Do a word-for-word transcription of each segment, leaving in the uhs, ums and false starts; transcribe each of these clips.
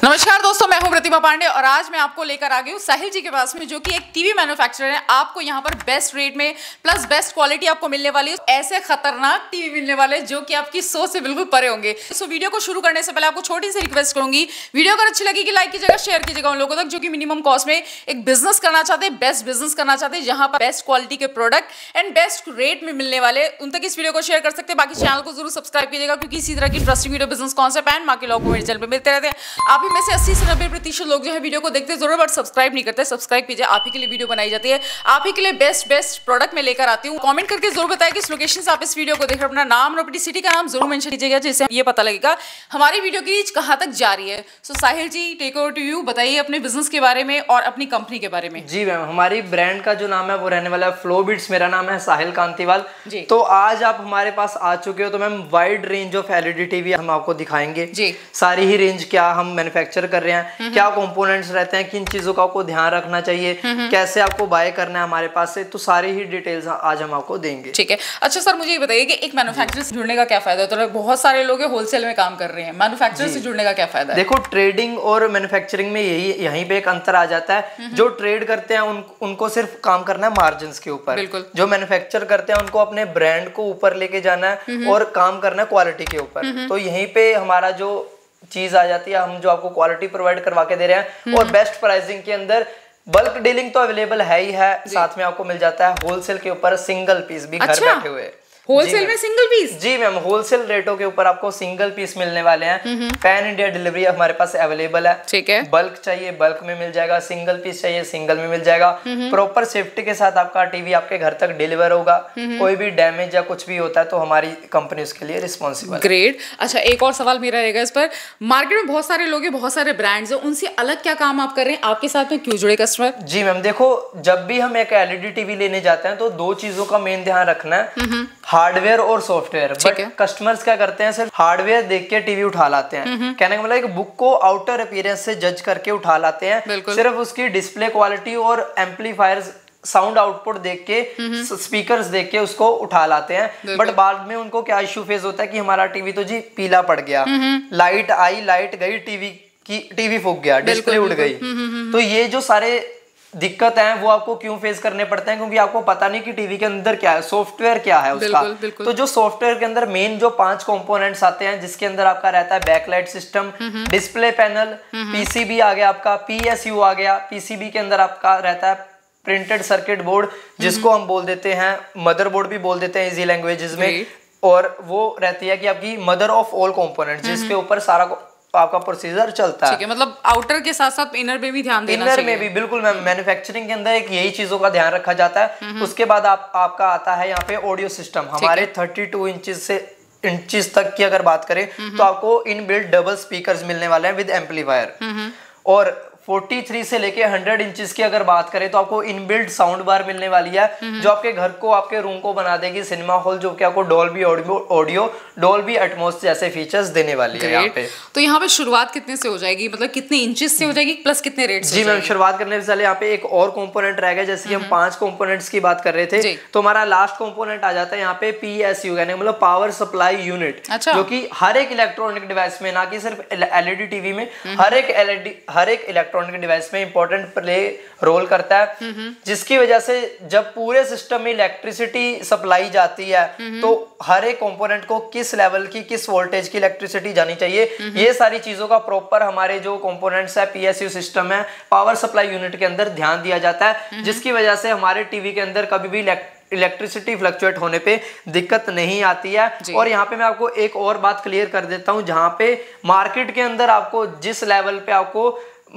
नमस्कार दोस्तों, मैं हूं प्रतिमा पांडे और आज मैं आपको लेकर आ गई हूं साहिल जी के पास में, जो कि एक टीवी मैन्युफैक्चरर है। आपको यहां पर बेस्ट रेट में प्लस बेस्ट क्वालिटी आपको मिलने वाली है। ऐसे खतरनाक टीवी मिलने वाले जो कि आपकी सोच से बिल्कुल परे होंगे। सो वीडियो को शुरू करने से पहले आपको छोटी सी रिक्वेस्ट करूंगी, वीडियो अगर अच्छी लगी कि लाइक कीजिएगा, शेयर कीजिएगा उन लोगों तक जो कि मिनिमम कॉस्ट में एक बिजनेस करना चाहते हैं, बेस्ट बिजनेस करना चाहते हैं, जहां पर बेस्ट क्वालिटी के प्रोडक्ट एंड बेस्ट रेट में मिलने वाले, उन तक इस वीडियो को शेयर कर सकते हैं। बाकी चैनल को जरूर सब्सक्राइब कीजिएगा, क्योंकि इसी तरह की interesting video business concept and market law को मेरे चैनल पर मिलते रहते हैं। आप ही में से अस्सी से नब्बे प्रतिशत लोग जो है वीडियो को देखते जरूर बट सब्सक्राइब नहीं करते। सब्सक्राइब कीजिए, आप ही के लिए वीडियो बनाई जाती है, आप ही के लिए बेस्ट बेस्ट प्रोडक्ट में लेकर आती हूँ। कमेंट करके जरूर बताएं कि इस लोकेशन से आप इस वीडियो को देख रहे हैं, अपना नाम और अपनी सिटी का नाम जरूर मेंशन कीजिएगा, जिससे ये पता लगेगा हमारी वीडियो की रीच कहाँ तक जा रही है। So Sahil ji, take over to you, बताइए अपने बिजनेस के बारे में और अपनी कंपनी के बारे में। जी मैम, हमारी ब्रांड का जो नाम है वो रहने वाला है फ्लो बिट्स। मेरा नाम है साहिल कांतिवाल। तो आज आप हमारे पास आ चुके हो, तो ma'am wide range of LED TV हम आपको दिखाएंगे जी। सारी ही रेंज, क्या हम मैन्युफैक्चर कर रहे हैं, क्या कंपोनेंट्स रहते हैं, किन चीजों का आपको ध्यान रखना चाहिए, कैसे आपको बाय करना है हमारे पास से, तो सारी ही डिटेल्स आज हम आपको देंगे। ठीक है। अच्छा सर, मुझे ये बताइए कि एक मैन्युफैक्चरर से जुड़ने का क्या फायदा है? तो बहुत सारे लोग होलसेल में काम कर रहे हैं, मैन्युफैक्चरर से जुड़ने का क्या फायदा है? देखो, ट्रेडिंग और मैन्युफैक्चरिंग में यही यहीं पे एक अंतर आ जाता है। जो ट्रेड करते हैं उन, उनको सिर्फ काम करना है मार्जिन के ऊपर। जो मैन्युफैक्चर करते हैं उनको अपने ब्रांड को ऊपर लेके जाना है और काम करना है क्वालिटी के ऊपर। तो यहीं पे हमारा जो चीज आ जाती है, हम जो आपको क्वालिटी प्रोवाइड करवा के दे रहे हैं और बेस्ट प्राइसिंग के अंदर। बल्क डीलिंग तो अवेलेबल है ही है, साथ में आपको मिल जाता है होलसेल के ऊपर सिंगल पीस भी। अच्छा? घर बैठे हुए होलसेल में सिंगल पीस? जी मैम, होलसेल रेटों के ऊपर आपको सिंगल पीस मिलने वाले हैं। पैन इंडिया डिलीवरी हमारे पास अवेलेबल है। ठीक है। बल्क चाहिए बल्क में मिल जाएगा, सिंगल पीस चाहिए सिंगल में मिल जाएगा। प्रॉपर सेफ्टी के साथ आपका टीवी आपके घर तक डिलीवर होगा। कोई भी डैमेज या कुछ भी होता है तो हमारी कंपनी उसके लिए रिस्पॉन्सिबल। ग्रेट। अच्छा, एक और सवाल मेरा रहेगा इस पर, मार्केट में बहुत सारे लोग हैं, बहुत सारे ब्रांड्स हैं, उनसे अलग क्या काम आप कर रहे हैं? आपके साथ में क्यों जुड़े कस्टमर? जी मैम, देखो, जब भी हम एक एलईडी टीवी लेने जाते हैं तो दो चीजों का मेन ध्यान रखना है, हार्डवेयर और सॉफ्टवेयर। बट कस्टमर्स क्या करते हैं, सिर्फ हार्डवेयर देख के टीवी उठा लाते हैं। कहने का मतलब एक बुक को आउटर अपीयरेंस से जज करके उठा लाते हैं, सिर्फ उसकी डिस्प्ले क्वालिटी और एम्पलीफायर्स साउंड आउटपुट देख के, स्पीकर्स देख के उसको उठा लाते हैं। बट बाद में उनको क्या इश्यू फेस होता है कि हमारा टीवी तो जी पीला पड़ गया, लाइट आई लाइट गई, टीवी की टीवी फूक गया, डिस्प्ले उड़ गई। तो ये जो सारे दिक्कत है वो आपको क्यों फेस करने पड़ते हैं, क्योंकि आपको पता नहीं कि टीवी के अंदर क्या है, सॉफ्टवेयर क्या है उसका। बिल्कुल, बिल्कुल। तो जो सॉफ्टवेयर के अंदर मेन जो पांच कंपोनेंट्स आते हैं, जिसके अंदर आपका रहता है backlight system, display panel, PCB आ गया आपका, पीएसयू आ गया, पीसीबी के अंदर आपका रहता है प्रिंटेड सर्किट बोर्ड, जिसको हम बोल देते हैं मदरबोर्ड भी बोल देते हैं इजी लैंग्वेजेस में। और वो रहती है कि आपकी मदर ऑफ ऑल कंपोनेंट्स, जिसके ऊपर सारा आपका प्रोसीजर चलता है। ठीक है, मतलब आउटर के साथ साथ इनर में भी ध्यान देना चाहिए। इनर में भी बिल्कुल मैम, मैन्युफैक्चरिंग के अंदर एक यही चीजों का ध्यान रखा जाता है। उसके बाद आप आपका आता है यहाँ पे ऑडियो सिस्टम। हमारे बत्तीस इंचेस से इंचेस तक की अगर बात करें तो आपको इनबिल्ट डबल स्पीकर्स मिलने वाले हैं विद एम्पलीफायर। और तैंतालीस से लेके सौ इंचेस की अगर बात करें तो आपको इनबिल्ट साउंड बार मिलने वाली है, जो आपके घर को, आपके रूम को बना देगी सिनेमा हॉल, जो कि आपको डॉल्बी ऑडियो, डॉल्बी एटमॉस जैसे फीचर्स देने वाली है यहाँ पे। तो यहाँ पे शुरुआत कितने से हो जाएगी, मतलब कितने इंचेस से हो जाएगी, प्लस कितने रेट से? जी मैम, शुरुआत करने से पहले यहाँ पे एक और कंपोनेंट रह गया। जैसे कि हम पांच कंपोनेंट्स की बात कर रहे थे, तो हमारा लास्ट कंपोनेंट आ जाता है यहाँ पे पीएसयू, यानी मतलब पावर सप्लाई यूनिट। अच्छा। जो कि हर एक इलेक्ट्रॉनिक डिवाइस में, ना कि सिर्फ एलईडी टीवी में, हर एक एलईडी हर एक इलेक्ट्रॉनिक डिवाइस में इंपॉर्टेंट प्ले रोल करता है। जिसकी वजह से जब पूरे सिस्टम में इलेक्ट्रिसिटी सप्लाई जाती है तो हर एक कंपोनेंट को किस लेवल की, किस वोल्टेज की इलेक्ट्रिसिटी जानी चाहिए, ये सारी चीजों का प्रॉपर हमारे जो कंपोनेंट्स है, पीएसयू सिस्टम है, पावर सप्लाई यूनिट के अंदर ध्यान दिया जाता है। जिसकी वजह से हमारे टीवी के अंदर कभी भी इलेक्ट्रिसिटी फ्लक्चुएट होने पे दिक्कत नहीं आती है। और यहाँ पे मैं आपको एक और बात क्लियर कर देता हूँ, जहाँ पे मार्केट के अंदर आपको जिस लेवल पे आपको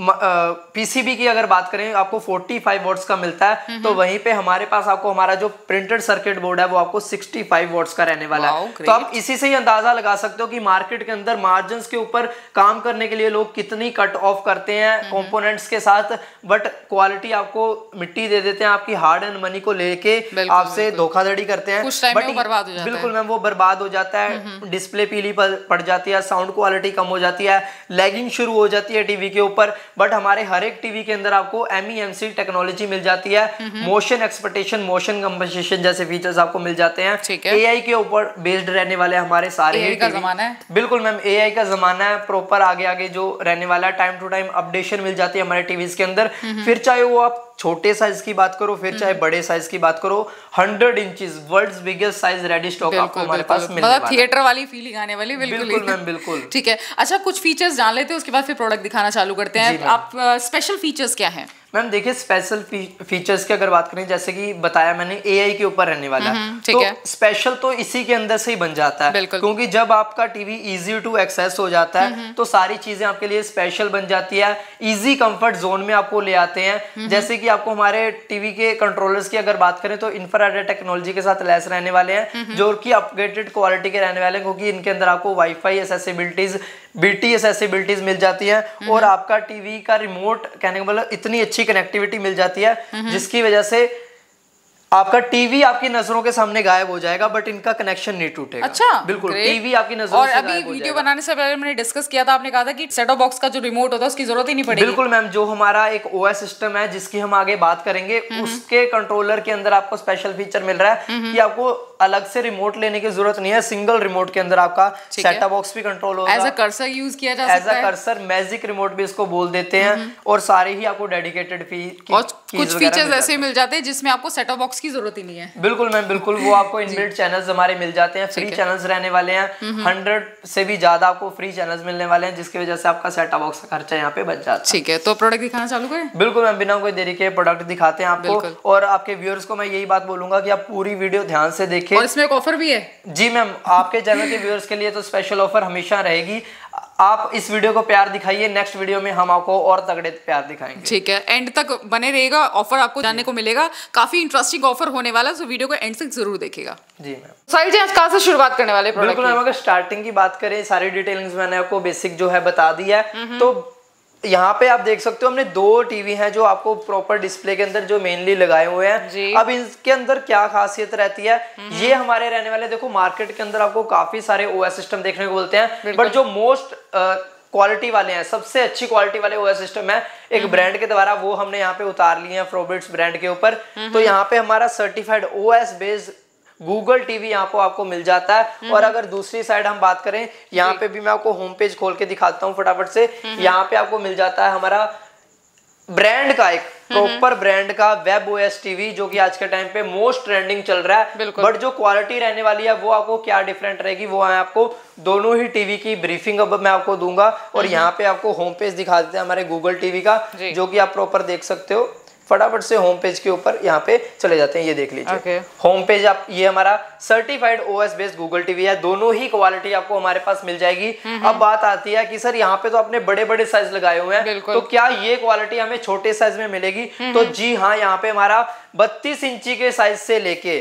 पीसीबी की अगर बात करें आपको पैंतालीस वॉट्स का मिलता है, तो वहीं पे हमारे पास आपको हमारा जो प्रिंटेड सर्किट बोर्ड है वो आपको पैंसठ वॉट्स का रहने वाला है। तो आप इसी से ही अंदाजा लगा सकते हो कि मार्केट के अंदर मार्जिन्स के ऊपर काम करने के लिए लोग कितनी कट ऑफ करते हैं कंपोनेंट्स के साथ, बट क्वालिटी आपको मिट्टी दे देते हैं, आपकी हार्ड एंड मनी को लेके आपसे धोखाधड़ी करते हैं। बट बिल्कुल मैम, वो बर्बाद हो जाता है, डिस्प्ले पीली पड़ जाती है, साउंड क्वालिटी कम हो जाती है, लैगिंग शुरू हो जाती है टीवी के ऊपर। बट हमारे हर एक टीवी के अंदर आपको M E M C technology मिल जाती है, मोशन एक्सपेक्टेशन, मोशन कंपनसेशन जैसे फीचर्स आपको मिल जाते हैं। ए आई के ऊपर बेस्ड रहने वाले हमारे सारे ए आई का जमाना है। बिल्कुल मैम, ए आई का जमाना है, प्रॉपर आगे आगे जो रहने वाला है, टाइम टू टाइम अपडेशन मिल जाती है हमारे टीवीज के अंदर। फिर चाहे वो आप छोटे साइज की बात करो, फिर चाहे बड़े साइज की बात करो, hundred inches world's biggest size ready stock आपको हमारे पास मिलने वाला है। थिएटर वाली फीलिंग आने वाली। बिल्कुल बिल्कुल मैम, बिल्कुल। ठीक है, अच्छा कुछ फीचर्स जान लेते हैं, उसके बाद फिर प्रोडक्ट दिखाना चालू करते हैं। आप स्पेशल फीचर्स क्या हैं? मैम देखिए, स्पेशल फीचर्स की अगर बात करें, जैसे कि बताया मैंने ए आई के ऊपर रहने वाला है, तो स्पेशल तो इसी के अंदर से ही बन जाता है, क्योंकि जब आपका टीवी इजी टू एक्सेस हो जाता है तो सारी चीजें आपके लिए स्पेशल बन जाती है, इजी कंफर्ट जोन में आपको ले आते हैं। जैसे कि आपको हमारे टीवी के कंट्रोलर्स की अगर बात करें तो इंफ्रारेड टेक्नोलॉजी के साथ लैस रहने वाले हैं, जो कि अपग्रेडेड क्वालिटी के रहने वाले हैं, क्योंकि इनके अंदर आपको wifi accessibilities, B T S accessibilities मिल जाती है, और आपका टीवी का रिमोट कहने का मतलब इतनी अच्छी कनेक्टिविटी मिल जाती है जिसकी वजह से आपका टीवी आपकी नजरों के सामने गायब हो जाएगा, बट इनका कनेक्शन नहीं टूटेगा। अच्छा, बिल्कुल, टीवी आपकी नजरों और से अभी वीडियो बनाने से पहले मैंने डिस्कस किया था, आपने कहा था कि सेट टॉप बॉक्स का जो रिमोट होता है उसकी जरूरत ही नहीं पड़ेगी। बिल्कुल मैम, जो हमारा एक ओएस सिस्टम है जिसकी हम आगे बात करेंगे, उसके कंट्रोलर के अंदर आपको स्पेशल फीचर मिल रहा है कि आपको अलग से रिमोट लेने की जरूरत नहीं है, सिंगल रिमोट के अंदर आपका सेट टॉप बॉक्स भी कंट्रोल होगा। एज अ कर्सर यूज किया जा सकता है, as a cursor, magic remote भी इसको बोल देते हैं, और सारे ही आपको डेडिकेटेड फी कुछ फीचर्स ऐसे मिल जाते हैं जिसमें आपको सेट टॉप बॉक्स की जरूरत ही नहीं है। बिल्कुल मैम, बिल्कुल, वो आपको इनबिल्ट चैनल्स हमारे मिल जाते हैं, फ्री चैनल्स रहने वाले हैं, हंड्रेड से भी ज्यादा आपको फ्री चैनल्स मिलने वाले हैं, जिसकी वजह से आपका सेट टॉप बॉक्स का खर्चा यहाँ पे बच जाता है। ठीक है, तो प्रोडक्ट दिखाना चालू करें? बिल्कुल मैम, बिना कोई देरी के प्रोडक्ट दिखाते हैं आपको, और आपके व्यूअर्स को मैं यही बात बोलूंगा कि आप पूरी वीडियो ध्यान से देखें। और इसमें एक ऑफर भी है। जी मैम, आपके चैनल के व्यूअर्स के लिए तो स्पेशल ऑफर हमेशा रहेगी। आप इस वीडियो को प्यार दिखाइए, नेक्स्ट वीडियो में हम आपको और तगड़े प्यार दिखाएंगे। ठीक है, एंड तक बने रहेगा, ऑफर आपको जानने को मिलेगा, काफी इंटरेस्टिंग ऑफर होने वाला है, तो वीडियो को एंड तक जरूर देखिएगा। जी मैम। साहिल जी, आज कहाँ से शुरुआत करने वाले? बिल्कुल मैम, अगर स्टार्टिंग की बात करें, सारी डिटेलिंग्स मैंने आपको बेसिक जो है बता दी है, तो यहाँ पे आप देख सकते हो हमने दो टीवी हैं जो आपको प्रॉपर डिस्प्ले के अंदर जो मेनली लगाए हुए हैं। अब इनके अंदर क्या खासियत रहती है, ये हमारे रहने वाले, देखो मार्केट के अंदर आपको काफी सारे ओएस सिस्टम देखने को मिलते हैं, बट जो मोस्ट क्वालिटी वाले हैं, सबसे अच्छी क्वालिटी वाले ओएस सिस्टम है एक ब्रांड के द्वारा, वो हमने यहाँ पे उतार लिए हैं फ्रोबिट्स ब्रांड के ऊपर। तो यहाँ पे हमारा certified OS based Google TV यहाँ पे आपको मिल जाता है। और अगर दूसरी साइड हम बात करें, यहाँ पे भी मैं आपको होम पेज खोल के दिखाता हूँ फटाफट से। यहाँ पे आपको मिल जाता है हमारा ब्रांड का, एक प्रॉपर ब्रांड का वेब ओएस टीवी, जो कि आज के टाइम पे मोस्ट ट्रेंडिंग चल रहा है। बट जो क्वालिटी रहने वाली है वो आपको क्या डिफरेंट रहेगी, वो मैं आपको दोनों ही टीवी की ब्रीफिंग अब मैं आपको दूंगा। और यहाँ पे आपको होम पेज दिखा देते हैं हमारे गूगल टीवी का, जो कि आप प्रॉपर देख सकते हो। फटाफट से होम पेज के ऊपर यहाँ पे चले जाते हैं, ये देख लीजिए okay. होम पेज आप, ये हमारा certified OS based Google TV है, दोनों ही क्वालिटी आपको हमारे पास मिल जाएगी। अब बात आती है कि सर यहाँ पे तो आपने बड़े बड़े साइज लगाए हुए हैं, तो क्या ये क्वालिटी हमें छोटे साइज में मिलेगी? तो जी हाँ, यहाँ पे हमारा बत्तीस इंची के साइज से लेके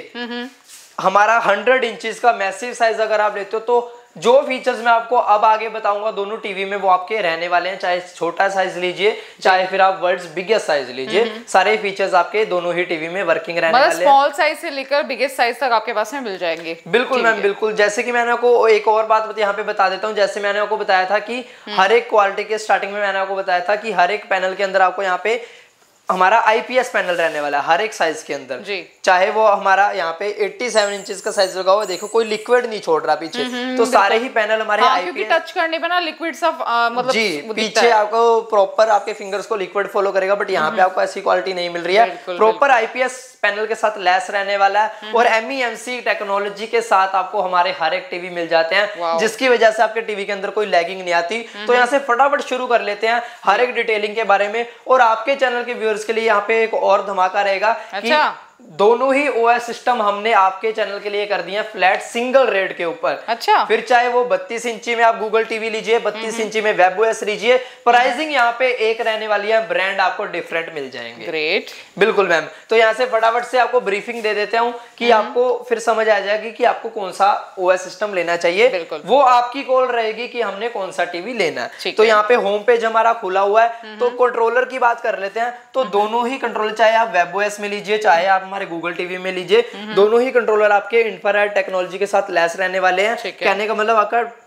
हमारा हंड्रेड इंचेस का मैसिव साइज अगर आप लेते हो, तो जो फीचर्स मैं आपको अब आगे बताऊंगा दोनों टीवी में वो आपके रहने वाले हैं। चाहे छोटा साइज लीजिए, चाहे फिर आप वर्ल्ड्स बिगेस्ट साइज लीजिए, सारे फीचर्स आपके दोनों ही टीवी में वर्किंग रहने वाले हैं। स्मॉल साइज से लेकर बिगेस्ट साइज तक आपके पास में मिल जाएंगे। बिल्कुल मैम, बिल्कुल। जैसे कि मैंने आपको एक और बात यहाँ पे बता देता हूँ, जैसे मैंने आपको बताया था कि हर एक क्वालिटी के स्टार्टिंग में मैंने आपको बताया था कि हर एक पैनल के अंदर आपको यहाँ पे हमारा आईपीएस पैनल रहने वाला है हर एक साइज के अंदर जी। चाहे वो हमारा यहाँ पे सत्तासी इंचेस का साइज लगा हुआ, देखो कोई लिक्विड नहीं छोड़ रहा पीछे, तो सारे ही पैनल हमारे हाँ, आईपीएस टच करने पे ना लिक्विड सा मतलब जी पीछे आपको प्रॉपर आपके फिंगर्स को लिक्विड फॉलो करेगा, बट यहाँ पे आपको ऐसी क्वालिटी नहीं मिल रही है। प्रॉपर आईपीएस पैनल के साथ लैस रहने वाला है, और M E M C technology के साथ आपको हमारे हर एक टीवी मिल जाते हैं, जिसकी वजह से आपके टीवी के अंदर कोई लैगिंग नहीं आती। तो यहाँ से फटाफट शुरू कर लेते हैं हर एक डिटेलिंग के बारे में। और आपके चैनल के व्यूअर्स के लिए यहाँ पे एक और धमाका रहेगा कि दोनों ही ओएस सिस्टम हमने आपके चैनल के लिए कर दिए हैं फ्लैट सिंगल रेट के ऊपर। अच्छा, फिर चाहे वो बत्तीस इंची में आप गूगल टीवी लीजिए, बत्तीस इंची में वेब ओएस लीजिए, प्राइसिंग यहाँ पे एक रहने वाली है, ब्रांड आपको डिफरेंट मिल जाएंगे। ग्रेट, बिल्कुल मैम। तो यहाँ से फटाफट से आपको ब्रीफिंग दे देता हूँ कि आपको फिर समझ आ जाएगी कि आपको कौन सा ओएस सिस्टम लेना चाहिए। वो आपकी कॉल रहेगी कि हमने कौन सा टीवी लेना है। तो यहाँ पे होम पेज हमारा खुला हुआ है, तो कंट्रोलर की बात कर लेते हैं। तो दोनों ही कंट्रोलर, चाहे आप वेब ओएस में लीजिए, चाहे आप हमारे गूगल टीवी में लीजिए, दोनों ही कंट्रोलर आपके इंफ्रारेड टेक्नोलॉजी के साथ लैस रहने वाले हैं। कहने का मतलब आपका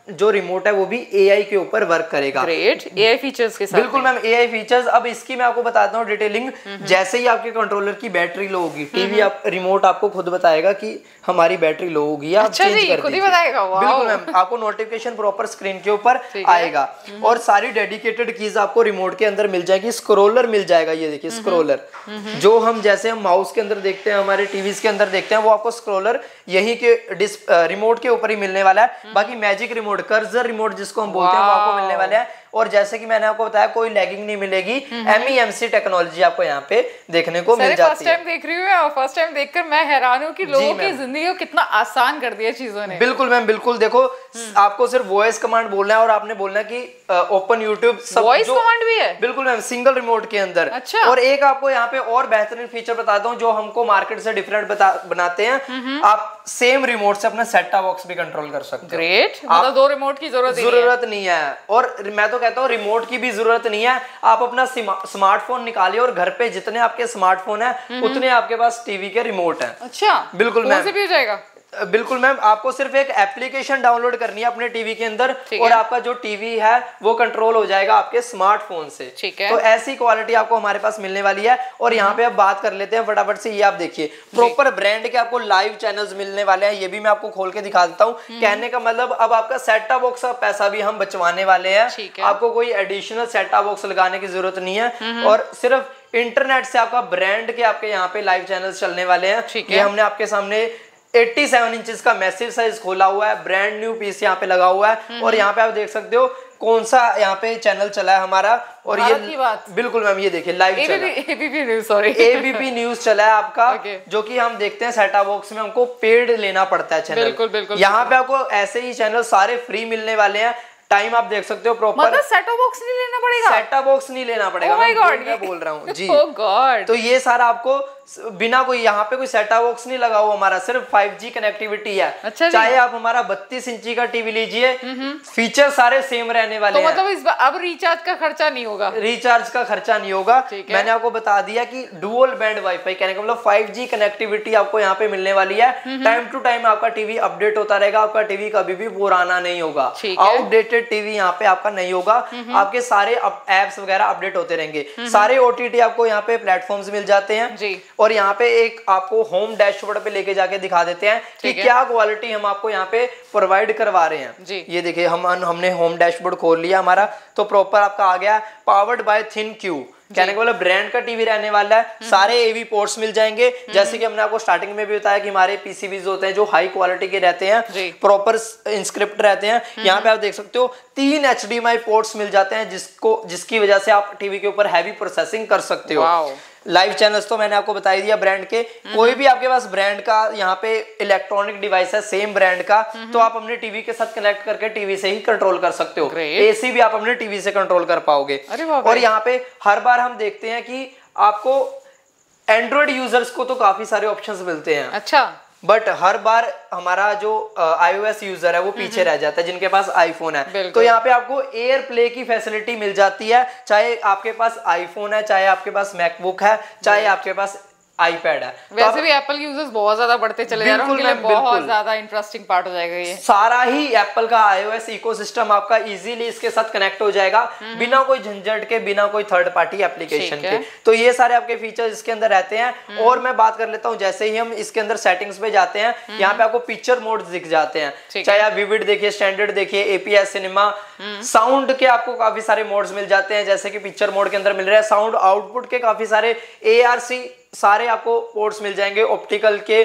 जो रिमोट है वो भी एआई के ऊपर वर्क करेगा। ग्रेट, एआई फीचर्स के साथ। बिल्कुल मैम, एआई फीचर्स। अब इसकी मैं आपको बताता हूँ डिटेलिंग। जैसे ही आपके कंट्रोलर की बैटरी लो होगी, टीवी आप रिमोट आपको खुद बताएगा कि हमारी बैटरी लो होगी, आप अच्छा चेंज कर खुद ही बताएगा। बिल्कुल मैम, आपको नोटिफिकेशन प्रॉपर स्क्रीन के ऊपर आएगा और सारी डेडिकेटेड कीज आपको रिमोट के अंदर मिल जाएगी। स्क्रोलर मिल जाएगा, ये देखिए स्क्रोलर, जो हम जैसे हम माउस के अंदर देखते हैं, हमारे टीवीज के अंदर देखते हैं, वो आपको स्क्रोलर यही के रिमोट के ऊपर ही मिलने वाला है। बाकी मैजिक रिमोट, कर्सर रिमोट जिसको हम बोलते हैं, वो आपको मिलने वाले हैं। और जैसे कि मैंने आपको बताया, कोई लैगिंग नहीं मिलेगी। एमईएमसी टेक्नोलॉजी आपको यहाँ पे देखने को मिल जाती है। फर्स्ट टाइम देख रही हूँ और फर्स्ट टाइम देखकर मैं हैरान हूँ कि लोगों की जिंदगी को कितना आसान कर दिया चीजों ने। बिल्कुल मैम, बिल्कुल। देखो आपको सिर्फ वॉइस कमांड बोलना है और आपने बोलना है कि ओपन यूट्यूब, सब वॉइस कमांड भी है। बिल्कुल मैम, सिंगल रिमोट के अंदर। अच्छा। और एक आपको यहाँ पे और बेहतरीन फीचर बताता हूँ जो हमको मार्केट से डिफरेंट बनाते हैं। आप सेम रिमोट से अपना सेट टॉप बॉक्स भी कंट्रोल कर सकते हो। ग्रेट, मतलब दो रिमोट की जरूरत जरूरत नहीं है। और मैं तो कहता हूँ रिमोट की भी जरूरत नहीं है। आप अपना स्मार्टफोन निकालिए और घर पे जितने आपके स्मार्टफोन है उतने आपके पास टीवी के रिमोट है। अच्छा, बिल्कुल मैम, भी हो जाएगा। बिल्कुल मैम, आपको सिर्फ एक एप्लीकेशन डाउनलोड करनी है अपने टीवी के अंदर और आपका जो टीवी है वो कंट्रोल हो जाएगा आपके स्मार्टफोन से। ठीक है। तो ऐसी क्वालिटी आपको हमारे पास मिलने वाली है। और यहाँ पे अब बात कर लेते हैं फटाफट से। ये आप देखिए प्रॉपर ब्रांड के आपको लाइव चैनल्स मिलने वाले हैं। ये भी मैं आपको खोल के दिखा देता हूँ। कहने का मतलब अब आपका सेट टॉप बॉक्स का पैसा भी हम बचवाने वाले हैं। आपको कोई एडिशनल सेट टॉप बॉक्स लगाने की जरूरत नहीं है और सिर्फ इंटरनेट से आपका ब्रांड के आपके यहाँ पे लाइव चैनल्स चलने वाले हैं। ये हमने आपके सामने सत्तासी इंचेस का मैसिव साइज खोला हुआ है, ब्रांड न्यू पीस यहाँ पे लगा हुआ है। और यहाँ पे आप देख सकते हो कौन सा यहाँ पे चैनल चला है हमारा। और ये की बात। बिल्कुल मैम, ये देखिए live ABP news, sorry ABP news चला है आपका। okay. जो कि हम देखते हैं सेट टॉप बॉक्स में हमको पेड लेना पड़ता है चैनल। बिल्कुल बिल्कुल। यहाँ पे आपको ऐसे ही चैनल सारे फ्री मिलने वाले हैं। टाइम आप देख सकते हो प्रॉपर। मतलब सेट टॉप बॉक्स नहीं लेना पड़ेगा? सेट टॉप बॉक्स नहीं लेना पड़ेगा। oh my God, मैं बोल रहा हूँ जी। oh God. तो ये सारा आपको बिना कोई यहाँ पे कोई सेट टॉप बॉक्स नहीं लगा हुआ, हमारा सिर्फ फाइव जी कनेक्टिविटी है। अच्छा, चाहे आप हमारा बत्तीस इंची का टीवी लीजिए, फीचर सारे सेम रहने वाले तो हैं। मतलब इस बार अब रिचार्ज का खर्चा नहीं होगा? रिचार्ज का खर्चा नहीं होगा। मैंने आपको बता दिया कि डुअल बैंड वाईफाई, कहने का मतलब फाइव जी कनेक्टिविटी आपको यहाँ पे मिलने वाली है। टाइम टू टाइम आपका टीवी अपडेट होता रहेगा। आपका टीवी कभी भी पुराना नहीं होगा, आउटडेटेड टीवी यहाँ पे आपका नहीं होगा। आपके सारे एप्स वगैरह अपडेट होते रहेंगे। सारे ओटीटी आपको यहाँ पे प्लेटफॉर्म्स मिल जाते हैं। और यहाँ पे एक आपको होम डैशबोर्ड पे लेके जाके दिखा देते हैं कि क्या क्वालिटी हम आपको यहाँ पे प्रोवाइड करवा रहे हैं जी। ये देखिए हम हमने होम डैशबोर्ड खोल लिया हमारा, तो प्रॉपर आपका आ गया पावर्ड बाय थिन क्यू। कहने का मतलब ब्रांड का टीवी रहने वाला है। सारे एवी पोर्ट्स मिल जाएंगे। जैसे कि हमने आपको स्टार्टिंग में भी बताया कि हमारे पीसीबीज होते हैं जो हाई क्वालिटी के रहते हैं, प्रॉपर इंस्क्रिप्ट रहते हैं। यहाँ पे आप देख सकते हो तीन एचडीएमआई पोर्ट्स मिल जाते हैं, जिसको जिसकी वजह से आप टीवी के ऊपर हैवी प्रोसेसिंग कर सकते हो। लाइव चैनल्स तो मैंने आपको बता ही दिया ब्रांड के। कोई भी आपके पास ब्रांड का यहाँ पे इलेक्ट्रॉनिक डिवाइस है सेम ब्रांड का, तो आप अपने टीवी के साथ कनेक्ट करके टीवी से ही कंट्रोल कर सकते हो। एसी भी आप अपने टीवी से कंट्रोल कर पाओगे। और यहाँ पे हर बार हम देखते हैं कि आपको एंड्रॉइड यूजर्स को तो काफी सारे ऑप्शंस मिलते हैं। अच्छा। बट हर बार हमारा जो आईओएस यूजर है वो पीछे रह जाता है, जिनके पास आईफोन है। तो यहाँ पे आपको एयर प्ले की फैसिलिटी मिल जाती है, चाहे आपके पास आईफोन है, चाहे आपके पास मैकबुक है, चाहे आपके पास आईपैड है। वैसे तो भी एप्पल के यूजर्स बहुत ज्यादा बढ़ते चले जा रहे हैं, उनके लिए बहुत ज्यादा इंटरेस्टिंग पार्ट हो जाएगा ये। सारा ही एप्पल का आईओएस इकोसिस्टम आपका इजीली इसके साथ कनेक्ट हो जाएगा, बिना कोई झंझट के, बिना कोई थर्ड पार्टी एप्लीकेशन के। तो ये सारे आपके फीचर्स इसके अंदर रहते हैं। और मैं बात कर लेता हूँ, जैसे ही हम इसके अंदर सेटिंग्स पे जाते हैं, यहाँ पे आपको पिक्चर मोड दिख जाते हैं। चाहे आप विविड देखिए, स्टैंडर्ड देखिए, एपीएस सिनेमा, साउंड के आपको काफी सारे मोड्स मिल जाते हैं। जैसे कि पिक्चर मोड के अंदर मिल रहा है साउंड आउटपुट के काफी सारे, एआरसी सारे आपको पोर्ट्स मिल जाएंगे, ऑप्टिकल के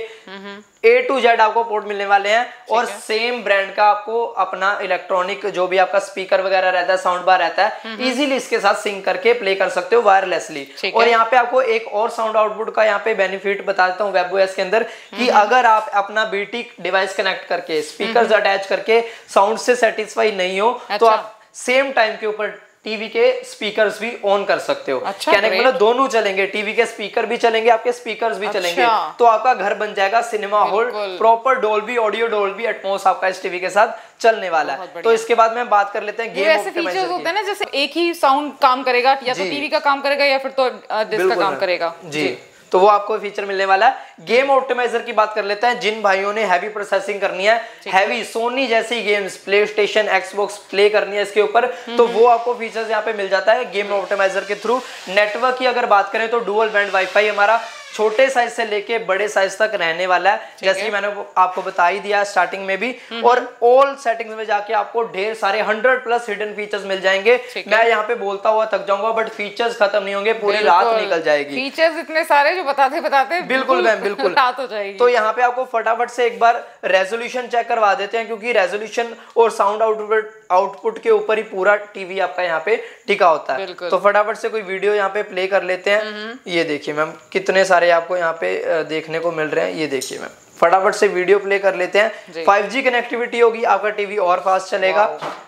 ए टू जेड आपको पोर्ट मिलने वाले हैं। और सेम ब्रांड का आपको अपना इलेक्ट्रॉनिक जो भी आपका स्पीकर वगैरह रहता है, साउंड बार रहता है, इजीली इसके साथ सिंक करके प्ले कर सकते हो वायरलेसली। और यहाँ पे आपको एक और साउंड आउटपुट का यहाँ पे बेनिफिट बताता हूँ वेबओएस के अंदर, कि अगर आप अपना बीटी डिवाइस कनेक्ट करके स्पीकर अटैच करके साउंड से सेटिस्फाई नहीं हो, तो आप सेम टाइम के ऊपर टीवी के स्पीकर्स भी ऑन कर सकते हो। अच्छा, कहने का मतलब दोनों चलेंगे, टीवी के स्पीकर भी चलेंगे, आपके स्पीकर्स भी अच्छा। चलेंगे। तो आपका घर बन जाएगा cinema hall, proper Dolby audio, Dolby Atmos आपका इस टीवी के साथ चलने वाला है। तो इसके बाद में बात कर लेते हैं गेम ऑप्टिमाइजर की। होते हैं ना, जैसे एक ही साउंड काम करेगा, या तो टीवी का काम करेगा या फिर तो डिस्क का काम करेगा। जी तो वो आपको फीचर मिलने वाला है। गेम ऑप्टिमाइजर की बात कर लेते हैं। जिन भाइयों ने हैवी प्रोसेसिंग करनी है, हैवी सोनी जैसी games, PlayStation, Xbox play करनी है इसके ऊपर, तो वो आपको फीचर्स यहाँ पे मिल जाता है गेम ऑप्टिमाइजर के थ्रू। नेटवर्क की अगर बात करें तो डुअल बैंड वाईफाई हमारा छोटे साइज से लेके बड़े साइज तक रहने वाला है, जैसे कि मैंने आपको बता ही दिया स्टार्टिंग में भी। और ऑल सेटिंग्स में जाके आपको ढेर सारे हंड्रेड प्लस हिडन फीचर्स मिल जाएंगे। मैं यहाँ पे बोलता हुआ थक जाऊंगा, बट फीचर्स खत्म नहीं होंगे, पूरी रात निकल जाएगी। फीचर्स इतने सारे जो बताते बताते बिल्कुल मैम बिल्कुल रात हो जाएगी। तो यहाँ पे आपको फटाफट से एक बार रेजोल्यूशन चेक करवा देते हैं, क्योंकि रेजोल्यूशन और साउंड आउटपुट आउटपुट के ऊपर ही पूरा टीवी आपका यहाँ पे टिका होता है। तो फटाफट से कोई वीडियो यहाँ पे प्ले कर लेते हैं। ये देखिए मैम कितने सारे आपको यहाँ पे देखने को मिल रहे हैं। ये देखिए मैम फटाफट से वीडियो प्ले कर लेते हैं। फाइव जी कनेक्टिविटी होगी, आपका टीवी और फास्ट चलेगा।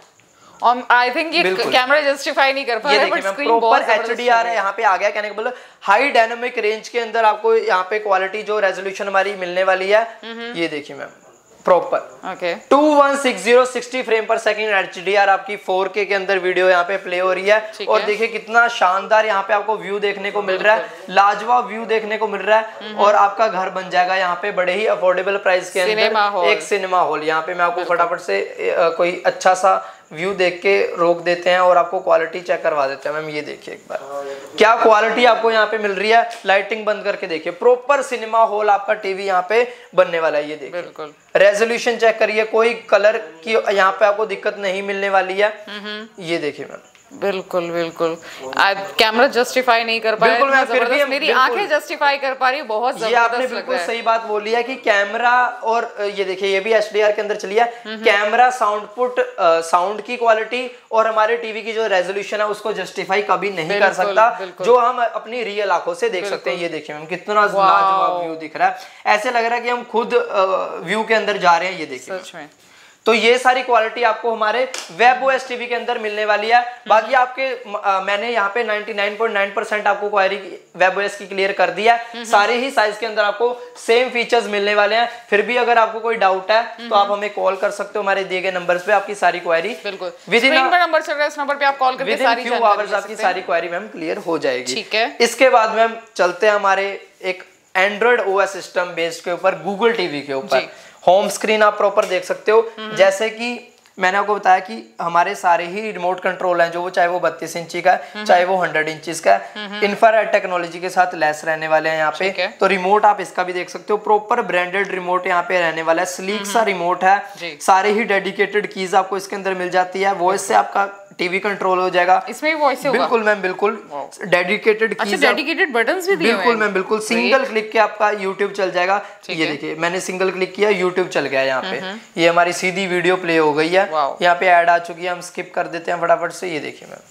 और आई थिंक ये कैमरा जस्टिफाई नहीं कर पा रहा है, बट स्क्रीन बहुत एचडीआर है यहाँ पे आ गया। कहने का मतलब हाई डायनामिक रेंज के अंदर आपको यहाँ पे क्वालिटी जो रेजोल्यूशन हमारी मिलने वाली है। ये देखिए ma'am proper okay two one six zero sixty frame per second HDR आपकी फोर के के अंदर वीडियो यहाँ पे प्ले हो रही है। और देखिए कितना शानदार यहाँ पे आपको व्यू देखने को मिल रहा है, लाजवाब व्यू देखने को मिल रहा है। और आपका घर बन जाएगा यहाँ पे बड़े ही अफोर्डेबल प्राइस के अंदर, एक सिनेमा हॉल। यहाँ पे मैं आपको फटाफट से कोई अच्छा सा व्यू देख के रोक देते हैं और आपको क्वालिटी चेक करवा देते हैं। मैम ये देखिए एक बार क्या क्वालिटी आपको यहाँ पे मिल रही है। लाइटिंग बंद करके देखिए, प्रॉपर सिनेमा हॉल आपका टीवी यहाँ पे बनने वाला है। ये देखिए बिल्कुल रेजोल्यूशन चेक करिए, कोई कलर की यहाँ पे आपको दिक्कत नहीं मिलने वाली है। ये देखिए मैम बिल्कुल बिल्कुल कैमरा जस्टिफाई नहीं कर पाया, बिल्कुल मैं फिर भी मेरी आंखें जस्टिफाई कर पा रही है। बहुत ये आपने बिल्कुल सही बात बोली है कि कैमरा और ये देखिए ये भी एचडीआर के अंदर चली है। कैमरा, साउंड पुट, साउंड की क्वालिटी और हमारे टीवी की जो रेजोल्यूशन है उसको जस्टिफाई कभी नहीं कर सकता, जो हम अपनी रियल आंखों से देख सकते हैं। ये देखिए मैम कितना लाजवाब व्यू दिख रहा है, ऐसे लग रहा है कि हम खुद व्यू के अंदर जा रहे हैं। ये देखिए सच में। तो ये सारी क्वालिटी आपको हमारे वेबओएस टीवी के अंदर मिलने वाली है। बाकी आपके आ, मैंने यहाँ पे निन्यानवे पॉइंट नौ परसेंट आपको क्वारी वेबओएस की क्लियर कर दिया। सारे ही साइज के अंदर आपको सेम फीचर्स मिलने वाले हैं। फिर भी अगर आपको कोई डाउट है तो आप हमें कॉल कर सकते हो हमारे दिए गए नंबर पे, आपकी सारी क्वारी बिल्कुल नंबर चल रहा है, इस नंबर पे आप कॉल करके सारी फ्यू आवर्स आपकी सारी क्वारी मैम क्लियर हो जाएगी। ठीक है। इसके बाद मैम चलते हैं हमारे एक एंड्रॉइड ओएस सिस्टम बेस्ड के ऊपर, गूगल टीवी के ऊपर। होम स्क्रीन आप प्रॉपर देख सकते हो, जैसे कि मैंने आपको बताया कि हमारे सारे ही रिमोट कंट्रोल हैं, जो वो चाहे वो बत्तीस इंची का है चाहे वो हंड्रेड इंचीज का है, इंफ्रारेड टेक्नोलॉजी के साथ लेस रहने वाले हैं यहाँ पे। तो रिमोट आप इसका भी देख सकते हो, प्रॉपर ब्रांडेड रिमोट यहाँ पे रहने वाला है, स्लीक सा रिमोट है। सारे ही डेडिकेटेड कीज आपको इसके अंदर मिल जाती है, वॉइस से आपका टीवी कंट्रोल हो जाएगा। इसमें वॉइस होगा? बिल्कुल मैम बिल्कुल डेडिकेटेड कीज, अच्छा डेडिकेटेड बटन्स भी दिए हुए हैं। बिल्कुल मैम बिल्कुल सिंगल क्लिक के आपका यूट्यूब चल जाएगा। ये देखिए मैंने सिंगल क्लिक किया, यूट्यूब चल गया यहाँ पे। ये हमारी सीधी वीडियो प्ले हो गई है। यहाँ पे ऐड आ चुकी है, हम स्किप कर देते हैं फटाफट से। ये देखिए मैम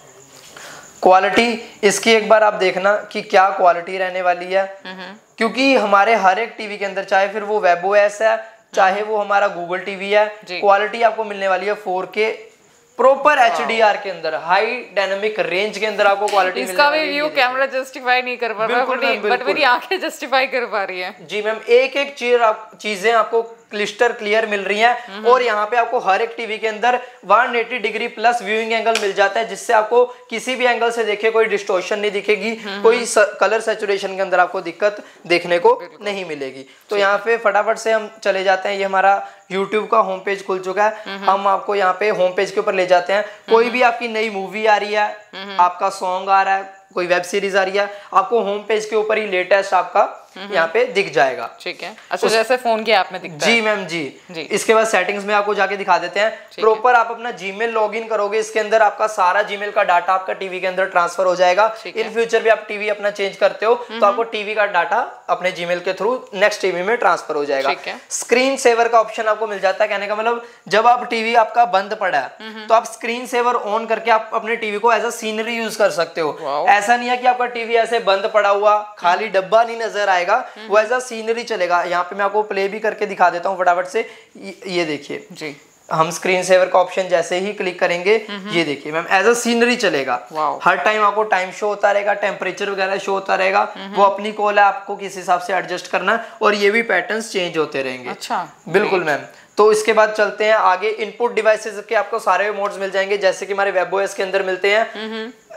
क्वालिटी इसकी एक बार आप देखना कि क्या क्वालिटी रहने वाली है, क्योंकि हमारे हर एक टीवी के अंदर चाहे फिर वो वेबओएस है चाहे वो हमारा गूगल टीवी है, क्वालिटी आपको मिलने वाली है फोर के प्रॉपर एचडीआर के अंदर, हाई डायनामिक रेंज के अंदर आपको क्वालिटी इसका भी व्यू कैमरा जस्टिफाई नहीं कर पा रहा, बट मेरी आंखें जस्टिफाई कर पा रही है। जी मैम एक एक चीज आप चीजें आपको क्लिस्टर क्लियर मिल रही हैं। और यहाँ पे आपको हर एक टीवी के अंदर एक सौ अस्सी डिग्री प्लस व्यूइंग एंगल मिल जाता है, जिससे आपको किसी भी एंगल से देखे कोई डिस्टॉर्शन नहीं दिखेगी, कोई कलर सैचुरेशन के अंदर आपको दिक्कत देखने को नहीं मिलेगी। तो यहाँ पे फटाफट से हम चले जाते हैं। ये हमारा यूट्यूब का होम पेज खुल चुका है, हम आपको यहाँ पे होम पेज के ऊपर ले जाते हैं। कोई भी आपकी नई मूवी आ रही है, आपका सॉन्ग आ रहा है, कोई वेब सीरीज आ रही है, आपको होम पेज के ऊपर ही लेटेस्ट आपका यहाँ पे दिख जाएगा। ठीक है। अच्छा उस... जैसे फोन की ऐप में दिखता है। जी मैम जी जी इसके बाद सेटिंग्स में आपको जाके दिखा देते हैं। प्रॉपर आप अपना जीमेल लॉगिन करोगे, इसके अंदर आपका सारा जीमेल का डाटा आपका टीवी के अंदर ट्रांसफर हो जाएगा। इन फ्यूचर भी आप टीवी अपना चेंज करते हो तो आपको टीवी का डाटा अपने जीमेल के थ्रू नेक्स्ट टीवी में ट्रांसफर हो जाएगा। स्क्रीन सेवर का ऑप्शन आपको मिल जाता है, कहने का मतलब जब आप टीवी आपका बंद पड़ा है तो आप स्क्रीन सेवर ऑन करके आप अपने टीवी को एज अ सीनरी यूज कर सकते हो। ऐसा नहीं है कि आपका टीवी ऐसे बंद पड़ा हुआ खाली डब्बा नहीं नजर आएगा, वो एज अ सीनरी चलेगा। यहाँ पे मैं आपको प्ले भी करके दिखा देता हूँ फटाफट से। ये देखिए जी हम स्क्रीन सेवर का ऑप्शन जैसे ही क्लिक करेंगे, ये देखिए मैम एज अ सीनरी चलेगा। हर टाइम आपको टाइम शो होता रहेगा, टेम्परेचर वगैरह शो होता रहेगा, वो अपनी कॉल है, आपको किस हिसाब से एडजस्ट करना, और ये भी पैटर्न्स चेंज होते रहेंगे। अच्छा बिल्कुल मैम। तो इसके बाद चलते हैं आगे। इनपुट डिवाइसेस के आपको सारे मोड्स मिल जाएंगे, जैसे कि हमारे वेबओएस के अंदर मिलते हैं।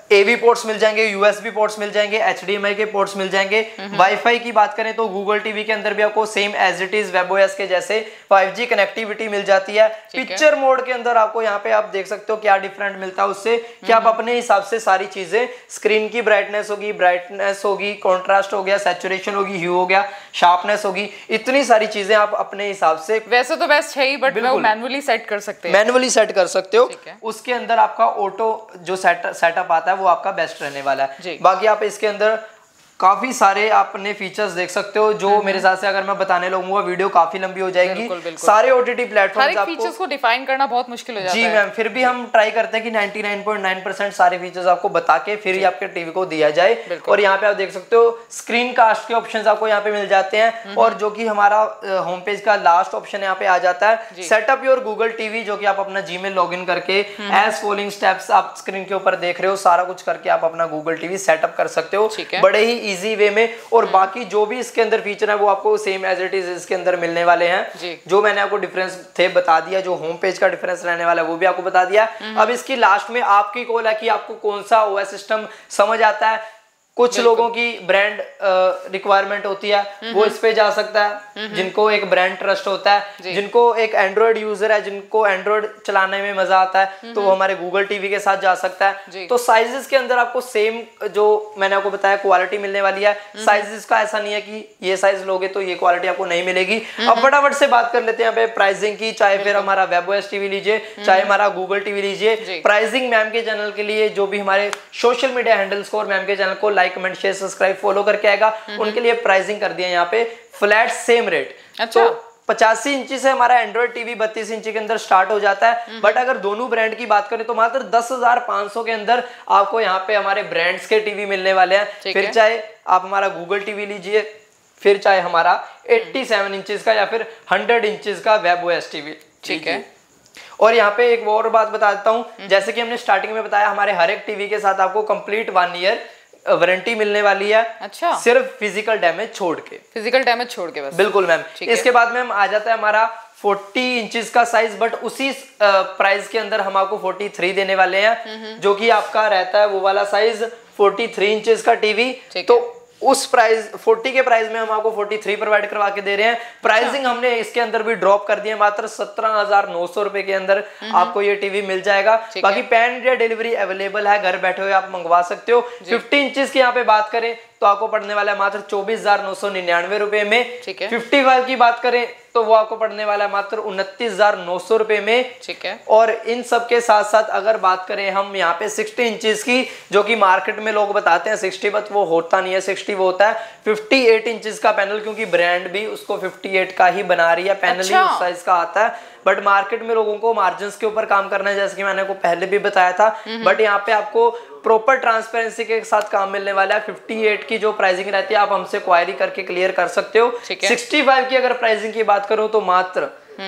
एवी पोर्ट्स मिल जाएंगे, यूएसबी पोर्ट्स मिल जाएंगे, एचडीएमआई के पोर्ट्स मिल जाएंगे। वाईफाई की बात करें तो गूगल टीवी के अंदर भी आपको same as it is webOS के जैसे फाइव जी कनेक्टिविटी मिल जाती है। पिक्चर मोड के अंदर आपको यहाँ पे आप देख सकते हो क्या डिफरेंट मिलता है उससे कि आप अपने हिसाब से सारी चीजें, स्क्रीन की ब्राइटनेस होगी, ब्राइटनेस होगी, कॉन्ट्रास्ट हो गया, सैचुरेशन होगी, ह्यू हो गया, शार्पनेस होगी, इतनी सारी चीजें आप अपने हिसाब से, वैसे तो बेस्ट है ही बट वो मैनुअली सेट कर सकते हैं, मैनुअली सेट कर सकते हो। उसके अंदर आपका ऑटो जो सेट सेटअप आता है वो आपका बेस्ट रहने वाला है। बाकी आप इसके अंदर काफी सारे आपने फीचर्स देख सकते हो जो मेरे हिसाब से अगर मैं बताने लगूंगा वीडियो काफी लंबी हो जाएगी। बिल्कुल, बिल्कुल। सारे ओटीटी प्लेटफॉर्म्स आपको फीचर्स को डिफाइन करना बहुत मुश्किल हो जाता है। जी मैम, फिर भी हम ट्राई करते हैं कि निन्यानवे पॉइंट नौ परसेंट सारे फीचर्स आपको बता के फिर ही आपके टीवी को दिया जाए। और यहाँ पे आप देख सकते हो स्क्रीन कास्ट के ऑप्शंस आपको यहाँ पे मिल जाते हैं और जो कि हमारा होम पेज का लास्ट ऑप्शन यहाँ पे आ जाता है, सेटअप योर गूगल टीवी, जो कि आप अपना जीमेल लॉगिन करके एज फॉलोइंग स्टेप्स आप स्क्रीन के ऊपर देख रहे हो, सारा कुछ करके आप अपना गूगल टीवी सेटअप कर सकते हो बड़े ही इजी वे में। और बाकी जो भी इसके अंदर फीचर है वो आपको सेम एज इट इज इसके अंदर मिलने वाले हैं। जो मैंने आपको डिफरेंस थे बता दिया, जो होम पेज का डिफरेंस रहने वाला है वो भी आपको बता दिया। अब इसकी लास्ट में आपकी कॉल है कि आपको कौन सा ओएस सिस्टम समझ आता है। कुछ लोगों की ब्रांड रिक्वायरमेंट होती है, वो इस पे जा सकता है, जिनको एक ब्रांड ट्रस्ट होता है, जिनको एक एंड्रॉइड यूजर है, जिनको एंड्रॉइड चलाने में मजा आता है, तो वो हमारे गूगल टीवी के साथ जा सकता है। तो साइजेस के अंदर आपको सेम जो मैंने आपको बताया क्वालिटी मिलने वाली है। साइजेस का ऐसा नहीं है कि ये साइज लोगे तो ये क्वालिटी आपको नहीं मिलेगी। अब फटाफट से बात कर लेते हैं प्राइसिंग की, चाहे फिर हमारा वेबओएस टीवी लीजिए, चाहे हमारा गूगल टीवी लीजिए। प्राइसिंग मैम के चैनल के लिए जो भी हमारे सोशल मीडिया हैंडल्स को और मैम के चैनल को like, comment, share, subscribe, follow करके आएगा, उनके लिए प्राइसिंग कर दिया यहाँ पे फ्लैट सेम रेट। अच्छा, तो पचासी इंची से हमारा एंड्रॉइड टीवी बत्तीस इंची के अंदर स्टार्ट हो जाता है। बट अगर दोनों ब्रांड की बात करें तो मात्र दस हजार पांच सौ के अंदर आपको यहाँ पे हमारे ब्रांड्स के टीवी मिलने वाले हैं। फिर चाहे आप हमारा गूगल टीवी लीजिए, फिर चाहे हमारा सत्तासी इंचेस का या फिर हंड्रेड इंचेस का वेबओएस टीवी। ठीक है। और यहाँ पे एक और बात बता देता हूँ, जैसे कि हमने स्टार्टिंग में बताया, हमारे हर एक टीवी के साथ आपको कंप्लीट वन ईयर वारंटी मिलने वाली है। अच्छा, सिर्फ फिजिकल डैमेज छोड़ के, फिजिकल डैमेज छोड़ के बस। बिल्कुल मैम। इसके बाद मैम आ जाता है हमारा चालीस इंचेस का साइज, बट उसी प्राइस के अंदर हम आपको तैंतालीस देने वाले हैं, जो कि आपका रहता है वो वाला साइज तैंतालीस इंचेस का टीवी। तो उस प्राइस चालीस के प्राइस में हम आपको तैंतालीस प्रोवाइड करवा के दे रहे हैं। प्राइसिंग हमने इसके अंदर भी ड्रॉप कर दिया, मात्र सत्रह हजार नौ सौ रुपए के अंदर आपको ये टीवी मिल जाएगा। बाकी पैन इंडिया डिलीवरी अवेलेबल है, घर बैठे हुए आप मंगवा सकते हो। पचास इंचेस की यहाँ पे बात करें तो आपको पड़ने वाला है मात्र चौबीस हजार नौ सौ निन्यानवे रुपए में। पचपन की बात करें तो वो आपको पड़ने वाला है मात्र उनतीस हजार नौ सौ रुपए में। ठीक है। और इन सब के साथ साथ अगर बात करें हम यहाँ पे साठ इंचेस की, जो कि मार्केट में लोग बताते हैं साठ, बट वो होता नहीं है, साठ वो होता है अट्ठावन इंचेस का पैनल, क्योंकि ब्रांड भी उसको अट्ठावन का ही बना रही है, पैनल ही उस साइज का आता है। बट मार्केट में लोगों को मार्जिन के ऊपर काम करना है, जैसे कि मैंने को पहले भी बताया था। बट यहाँ पे आपको प्रॉपर ट्रांसपेरेंसी के साथ काम मिलने वाला है। अट्ठावन की जो प्राइसिंग रहती है आप हमसे क्वायरी करके क्लियर कर सकते हो। पैंसठ की अगर प्राइसिंग की बात करूं तो मात्र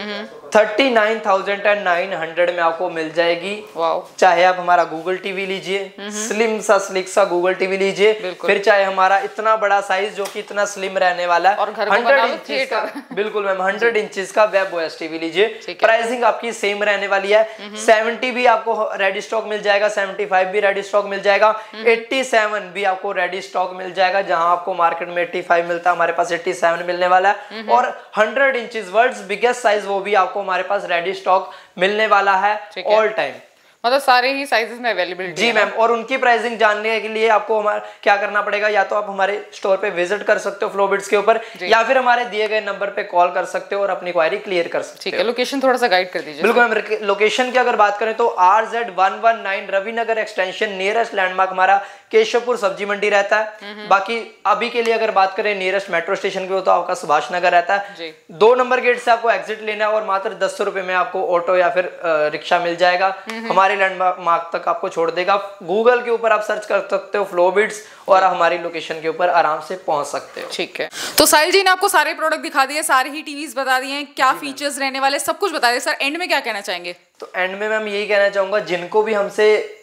thirty nine thousand and nine hundred में आपको मिल जाएगी। चाहे आप हमारा गूगल टीवी लीजिए, स्लिम सा स्लिक सा गूगल टीवी लीजिए, फिर चाहे हमारा इतना बड़ा साइज जो कि इतना स्लिम रहने वाला है, हंड्रेड इंचेस का, बिल्कुल मैम, हंड्रेड इंचेस का वेबओएस टीवी लीजिए। प्राइसिंग आपकी सेम रहने वाली है। सेवेंटी भी आपको रेडी स्टॉक मिल जाएगा, सेवेंटी फाइव भी रेडी स्टॉक मिल जाएगा, एट्टी सेवन भी आपको रेडी स्टॉक मिल जाएगा। जहां आपको मार्केट में एट्टी फाइव मिलता है, हमारे पास एट्टी सेवन मिलने वाला है। और hundred inches world's biggest size वो भी आपको हमारे पास रेडी स्टॉक मिलने वाला है ऑल टाइम। मतलब सारे ही साइजेस में अवेलेबल। जी मैम। और उनकी प्राइसिंग जानने के लिए आपको हमारा क्या करना पड़ेगा, या तो आप हमारे स्टोर पे विजिट कर सकते हो फ्लोबिट्स के ऊपर, या फिर हमारे दिए गए नंबर पे कॉल कर सकते हो और अपनी क्वायरी क्लियर कर सकते हो। ठीक है। लोकेशन थोड़ा सा गाइड कर दीजिए। बिल्कुल मैम। लोकेशन की अगर बात करें तो R Z one one nine Ravinagar extension, nearest landmark हमारा केशवपुर सब्जी मंडी रहता है। बाकी अभी के लिए अगर बात करें नियरेस्ट मेट्रो स्टेशन पे तो आपका सुभाष नगर रहता है। दो नंबर गेट से आपको एग्जिट लेना है और मात्र दस सौ रुपए में आपको ऑटो या फिर रिक्शा मिल जाएगा, हमारे लैंडमार्क तक आपको छोड़ देगा। गूगल के ऊपर आप सर्च कर सकते हो फ्लोबिट्स और हमारी लोकेशन के ऊपर आराम से पहुंच सकते हो। ठीक है। तो साहिल जी ने आपको सारे प्रोडक्ट दिखा दिए, सारे ही टीवीज बता दिए हैं, क्या फीचर्स रहने वाले सब कुछ बता दिए। सर एंड में क्या कहना चाहेंगे? तो एंड में मैम यही कहना चाहूंगा, जिनको भी हमसे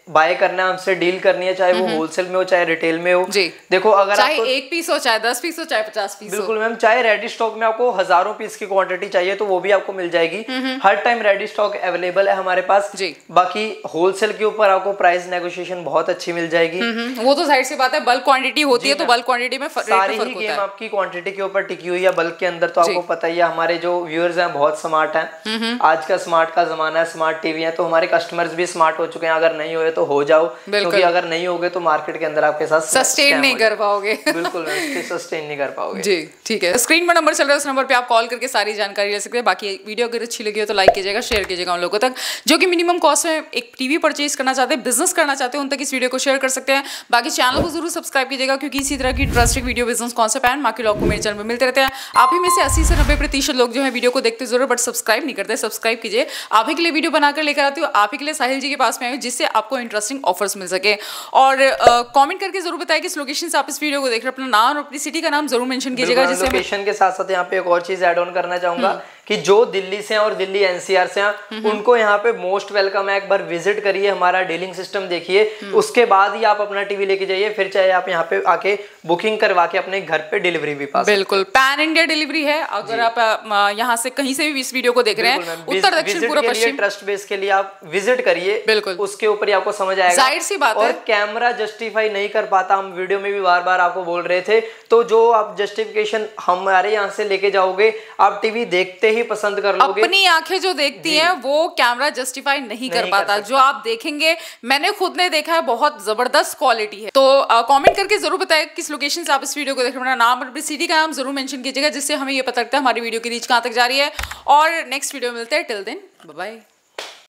बाय करना है, हमसे डील करनी है, चाहे वो होलसेल में हो चाहे रिटेल में हो। देखो अगर चाहे आपको एक पीस हो चाहे दस पीस हो चाहे पचास पीस बिल्कुल मैम, चाहे रेडी स्टॉक में आपको हजारों पीस की क्वांटिटी चाहिए तो वो भी आपको मिल जाएगी। हर टाइम रेडी स्टॉक अवेलेबल है हमारे पास। बाकी होलसेल के ऊपर आपको प्राइस नेगोशिएशन बहुत अच्छी मिल जाएगी। वो तो जाहिर सी बात है, बल्क क्वांटिटी होती है तो बल्क क्वांटिटी में सारी ही गेम आपकी क्वांटिटी के ऊपर टिकी हुई है। बल्क के अंदर तो आपको पता ही है, हमारे जो व्यूअर्स हैं बहुत स्मार्ट हैं। आज का स्मार्ट का जमाना है, स्मार्ट टीवी है, तो हमारे कस्टमर्स भी स्मार्ट हो चुके हैं। अगर नहीं हुए तो हो जाओ, क्योंकि अगर नहीं होगे तो मार्केट के अंदर आपके साथ सस्टेन नहीं कर पाओगे। बिल्कुल सस्टेन नहीं कर पाओगे जी। ठीक है, स्क्रीन पर नंबर चल रहा है, उस नंबर पे आप कॉल करके सारी जानकारी ले सकते हैं। बाकी वीडियो अगर अच्छी लगी हो तो लाइक कीजिएगा, शेयर कीजिएगा उन लोगों तक जो कि मिनिमम कॉस्ट में एक टीवी परचेज करना चाहते हैं, बिजनेस करना चाहते हैं, उन तक इस वीडियो को शेयर कर सकते हैं। बाकी चैनल को जरूर सब्सक्राइब कीजिएगा, क्योंकि इसी तरह की trusted video business concept and बाकी लोग को मेरे चैनल में मिलते रहते हैं। आप ही में से अस्सी से नब्बे प्रतिशत लोग जो है वीडियो को देखते जरूर बट सब्सक्राइब नहीं करते। सब्सक्राइब कीजिए, आप ही के लिए वीडियो बनाकर लेकर आती हूँ, आप ही के लिए साहिल जी के पास में आए जिससे आपको इंटरेस्टिंग ऑफर्स मिल सके। और कमेंट करके जरूर बताइए किस लोकेशन से आप इस वीडियो को देख रहे हैं, अपना नाम और अपनी सिटी का नाम जरूर मेंशन कीजिएगा। जिससे लोकेशन के साथ साथ यहाँ पे एक और चीज ऐड ऑन करना चाहूंगा कि जो दिल्ली से हैं और दिल्ली एनसीआर से हैं उनको यहाँ पे मोस्ट वेलकम है। एक बार विजिट करिए, हमारा डीलिंग सिस्टम देखिए, उसके बाद ही आप अपना टीवी लेके जाइए। फिर चाहे आप यहाँ पे आके बुकिंग करवा के अपने घर पे डिलीवरी भी पा सकते हैं। बिल्कुल पैन इंडिया डिलीवरी है। अगर आप यहाँ से कहीं से भी इस वीडियो को देख रहे हैं, उत्तर दक्षिण पूर्व पश्चिम, ट्रस्ट बेस के लिए आप विजिट करिए, बिल्कुल उसके ऊपर ही आपको समझ आएगा। जाहिर सी बात है, और कैमरा जस्टिफाई नहीं कर पाता, हम वीडियो में भी बार बार आपको बोल रहे थे, तो जो आप जस्टिफिकेशन हमारे यहाँ से लेके जाओगे, आप टीवी देखते ही पसंद कर लोगे। अपनी आंखें जो देखती हैं वो कैमरा जस्टिफाई नहीं, नहीं कर पाता। जो आप देखेंगे, मैंने खुद ने देखा है, बहुत जबरदस्त क्वालिटी है। तो कमेंट करके जरूर बताएं किस लोकेशन से आप इस वीडियो को देख रहे हैं, नाम और सिटी का नाम जरूर मेंशन कीजिएगा, जिससे हमें ये पता लगता है हमारी वीडियो की रीच कहां तक जा रही है। और नेक्स्ट वीडियो मिलते हैं, टिल देन बाय बाय।